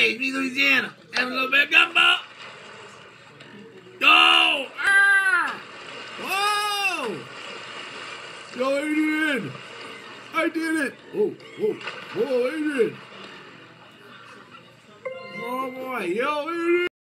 Hey, it's me, Louisiana. Having a little bit of gumbo. Go! Ah! Whoa! Yo, Adrian! I did it! Whoa, Adrian! Oh boy, yo, Adrian!